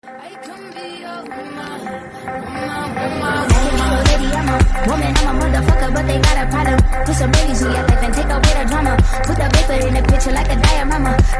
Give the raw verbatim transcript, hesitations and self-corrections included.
I can be a woman, woman, woman, woman. Lady, I'm a woman, I'm a motherfucker, but they got a problem. Put some babies in your life and take away the drama. Put the paper in the picture like a diorama.